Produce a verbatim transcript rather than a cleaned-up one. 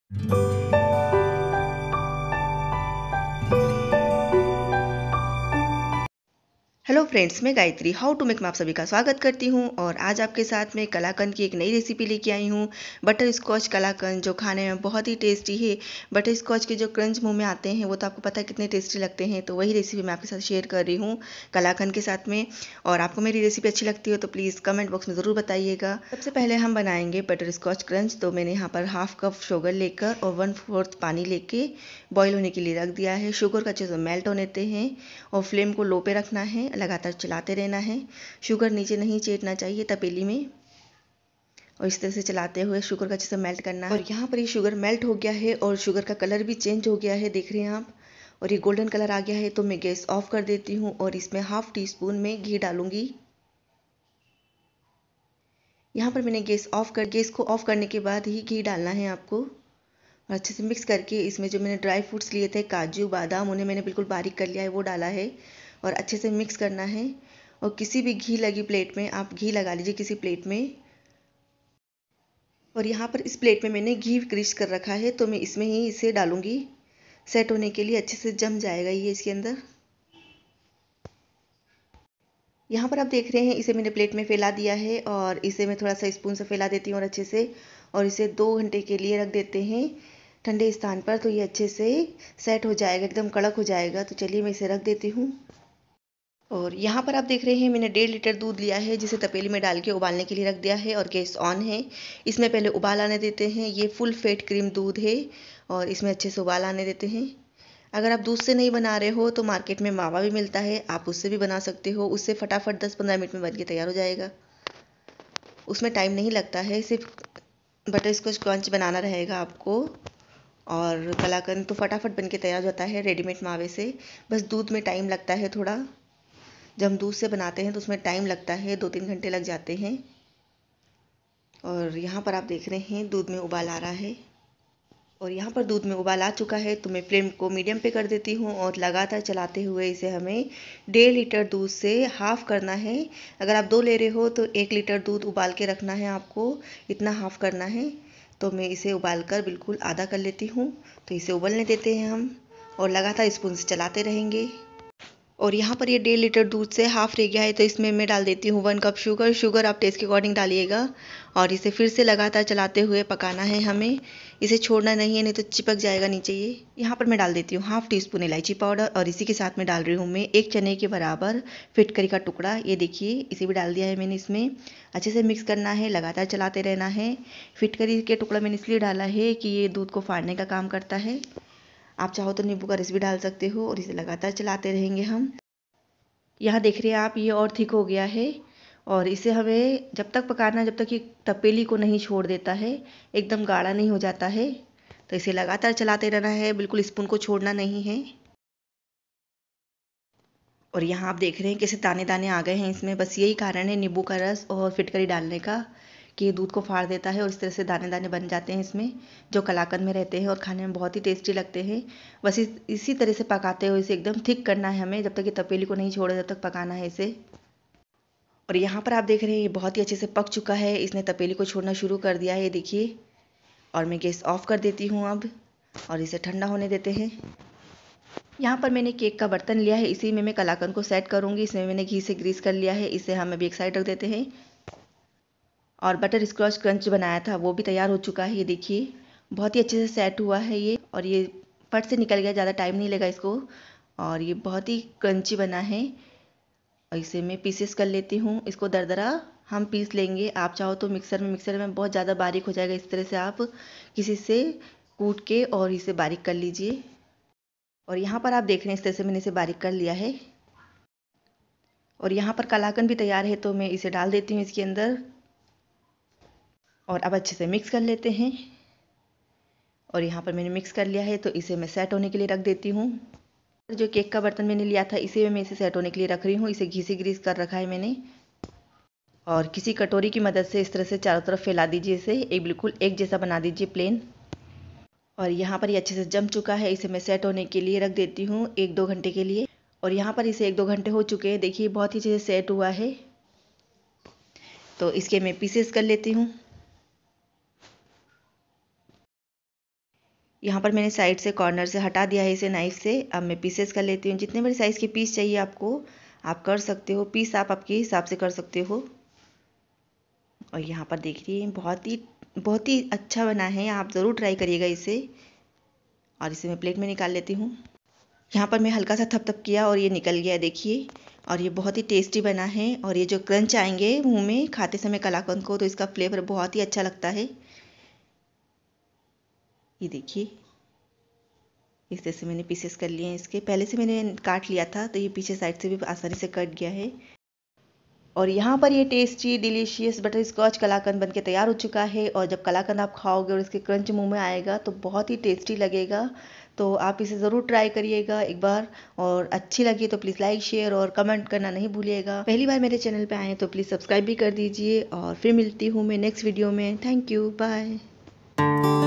Hello friends, मैं Gayatri how to make में आप सभी का स्वागत करती हूँ। और आज आपके साथ में कलाकंद की एक नई रेसिपी लेके आई हूँ। बटर स्कॉच कलाकंद, जो खाने में बहुत ही टेस्टी है। बटर स्कॉच के जो क्रंच मुंह में आते हैं वो तो आपको पता है कितने टेस्टी लगते हैं। तो वही रेसिपी मैं आपके साथ शेयर कर रही हूँ कलाकंद के साथ में। और आपको मेरी रेसिपी अच्छी लगती हो तो प्लीज़ कमेंट बॉक्स में ज़रूर बताइएगा। सबसे पहले हम बनाएंगे बटर स्कॉच क्रंच। तो मैंने यहाँ पर हाफ कप शुगर लेकर और वन फोर्थ पानी लेके बॉईल होने के लिए रख दिया है। शुगर का अच्छे से मेल्ट होने देते हैं और फ्लेम को लो पे रखना है, लगातार चलाते रहना है। शुगर नीचे नहीं चेटना चाहिए तपेली में, और इस तरह से चलाते हुए शुगर का अच्छे से मेल्ट करना है। और यहाँ पर ये शुगर मेल्ट हो गया है और शुगर का कलर भी चेंज हो गया है, देख रहे हैं आप। और ये गोल्डन कलर आ गया है। तो मैं गैस ऑफ कर देती हूँ और इसमें हाफ टी स्पून में घी डालूंगी। यहाँ पर मैंने गैस ऑफ कर गैस को ऑफ करने के बाद ही घी डालना है आपको। और अच्छे से मिक्स करके इसमें जो मैंने ड्राई फ्रूट्स लिए थे, काजू बादाम, उन्हें मैंने बिल्कुल बारीक कर लिया है, वो डाला है। और अच्छे से मिक्स करना है। और किसी भी घी लगी प्लेट में आप घी लगा लीजिए, किसी प्लेट में। और यहाँ पर इस प्लेट में मैंने घी ग्रीस कर रखा है, तो मैं इसमें ही इसे डालूंगी। सेट होने के लिए अच्छे से जम जाएगा ये इसके अंदर। यहाँ पर आप देख रहे हैं इसे मैंने प्लेट में फैला दिया है और इसे मैं थोड़ा सा स्पून से फैला देती हूँ और अच्छे से। और इसे दो घंटे के लिए रख देते हैं ठंडे स्थान पर, तो ये अच्छे से सेट हो जाएगा, एकदम कड़क हो जाएगा। तो चलिए मैं इसे रख देती हूँ। और यहाँ पर आप देख रहे हैं मैंने डेढ़ लीटर दूध लिया है, जिसे तपेली में डाल के उबालने के लिए रख दिया है और गैस ऑन है। इसमें पहले उबाल आने देते हैं। ये फुल फैट क्रीम दूध है और इसमें अच्छे से उबाल आने देते हैं। अगर आप दूध से नहीं बना रहे हो तो मार्केट में मावा भी मिलता है, आप उससे भी बना सकते हो। उससे फटाफट दस पंद्रह मिनट में बन के तैयार हो जाएगा। उसमें टाइम नहीं लगता है, सिर्फ बटर स्कॉच क्रंच बनाना रहेगा आपको। और कलाकंद तो फटाफट बन के तैयार हो जाता है रेडीमेड मावे से। बस दूध में टाइम लगता है थोड़ा। जब हम दूध से बनाते हैं तो उसमें टाइम लगता है, दो तीन घंटे लग जाते हैं। और यहाँ पर आप देख रहे हैं दूध में उबाल आ रहा है। और यहाँ पर दूध में उबाल आ चुका है, तो मैं फ्लेम को मीडियम पे कर देती हूँ और लगातार चलाते हुए इसे हमें डेढ़ लीटर दूध से हाफ़ करना है। अगर आप दो ले रहे हो तो एक लीटर दूध उबाल के रखना है आपको, इतना हाफ़ करना है। तो मैं इसे उबाल कर बिल्कुल आधा कर लेती हूँ। तो इसे उबलने देते हैं हम और लगातार स्पून से चलाते रहेंगे। और यहाँ पर ये डेढ़ लीटर दूध से हाफ रह गया है, तो इसमें मैं डाल देती हूँ वन कप शुगर। शुगर आप टेस्ट के अकॉर्डिंग डालिएगा। और इसे फिर से लगातार चलाते हुए पकाना है हमें। इसे छोड़ना नहीं है, नहीं तो चिपक जाएगा नीचे ये। यहाँ पर मैं डाल देती हूँ हाफ टी स्पून इलायची पाउडर और इसी के साथ में डाल रही हूँ मैं एक चने के बराबर फिटकरी का टुकड़ा। ये देखिए, इसे भी डाल दिया है मैंने इसमें। अच्छे से मिक्स करना है, लगातार चलाते रहना है। फिटकरी के टुकड़ा मैंने इसलिए डाला है कि ये दूध को फाड़ने का काम करता है। आप चाहो तो नींबू का रस भी डाल सकते हो। और इसे लगातार चलाते रहेंगे हम। यहाँ देख रहे हैं आप, ये और थिक हो गया है। और इसे हमें जब तक पकाना है जब तक ये तपेली को नहीं छोड़ देता है, एकदम गाढ़ा नहीं हो जाता है। तो इसे लगातार चलाते रहना है, बिल्कुल स्पून को छोड़ना नहीं है। और यहाँ आप देख रहे हैं कैसे दाने दाने आ गए हैं इसमें। बस यही कारण है नींबू का रस और फिटकरी डालने का, कि ये दूध को फाड़ देता है और इस तरह से दाने दाने बन जाते हैं इसमें, जो कलाकंद में रहते हैं और खाने में बहुत ही टेस्टी लगते हैं। बस इस इसी तरह से पकाते हुए इसे एकदम थिक करना है हमें, जब तक ये तपेली को नहीं छोड़े तब तक पकाना है इसे। और यहाँ पर आप देख रहे हैं ये बहुत ही अच्छे से पक चुका है, इसने तपेली को छोड़ना शुरू कर दिया है, ये देखिए। और मैं गैस ऑफ कर देती हूँ अब और इसे ठंडा होने देते हैं। यहाँ पर मैंने केक का बर्तन लिया है, इसी में मैं कलाकंद को सेट करूँगी। इसमें मैंने घी से ग्रीस कर लिया है, इसे हम अभी एक साइड रख देते हैं। और बटर स्कॉच क्रंच बनाया था वो भी तैयार हो चुका है, ये देखिए। बहुत ही अच्छे से सेट हुआ है ये, और ये फट से निकल गया, ज़्यादा टाइम नहीं लगा इसको। और ये बहुत ही क्रंची बना है। और इसे मैं पीसेस कर लेती हूँ, इसको दरदरा हम पीस लेंगे। आप चाहो तो मिक्सर में मिक्सर में बहुत ज़्यादा बारीक हो जाएगा, इस तरह से आप किसी से कूट के और इसे बारीक कर लीजिए। और यहाँ पर आप देख रहे हैं इस तरह से मैंने इसे बारीक कर लिया है। और यहाँ पर कलाकंद भी तैयार है, तो मैं इसे डाल देती हूँ इसके अंदर। और अब अच्छे से मिक्स कर लेते हैं। और यहाँ पर मैंने मिक्स कर लिया है, तो इसे मैं सेट होने के लिए रख देती हूँ। जो केक का बर्तन मैंने लिया था इसे मैं इसे सेट होने के लिए रख रही हूँ। इसे घी से ग्रीस कर रखा है मैंने। और किसी कटोरी की मदद से इस तरह से चारों तरफ फैला दीजिए, इसे एक बिल्कुल एक जैसा बना दीजिए, प्लेन। और यहाँ पर ये अच्छे से जम चुका है, इसे मैं सेट होने के लिए रख देती हूँ एक दो घंटे के लिए। और यहाँ पर इसे एक दो घंटे हो चुके हैं, देखिए बहुत ही अच्छे से सेट हुआ है। तो इसके मैं पीसेस कर लेती हूँ। यहाँ पर मैंने साइड से कॉर्नर से हटा दिया है इसे नाइफ से। अब मैं पीसेस कर लेती हूँ। जितने बड़े साइज़ के पीस चाहिए आपको आप कर सकते हो, पीस आप आपके हिसाब से कर सकते हो। और यहाँ पर देखिए बहुत ही बहुत ही अच्छा बना है, आप ज़रूर ट्राई करिएगा इसे। और इसे मैं प्लेट में निकाल लेती हूँ। यहाँ पर मैं हल्का सा थप थप किया और ये निकल गया देखिए। और ये बहुत ही टेस्टी बना है और ये जो क्रंच आएंगे मुंह में खाते समय कलाकंद को, तो इसका फ्लेवर बहुत ही अच्छा लगता है। ये देखिए इस तरह से मैंने पीसेस कर लिए हैं इसके। पहले से मैंने काट लिया था तो ये पीछे साइड से भी आसानी से कट गया है। और यहाँ पर ये tasty delicious butterscotch kalakand बनके तैयार हो चुका है। और जब कलाकंद आप खाओगे और इसके क्रंच मुंह में आएगा तो बहुत ही टेस्टी लगेगा। तो आप इसे ज़रूर ट्राई करिएगा एक बार। और अच्छी लगी तो प्लीज़ लाइक शेयर और कमेंट करना नहीं भूलिएगा। पहली बार मेरे चैनल पे आए तो प्लीज़ सब्सक्राइब भी कर दीजिए। और फिर मिलती हूँ मैं नेक्स्ट वीडियो में। Thank you, bye.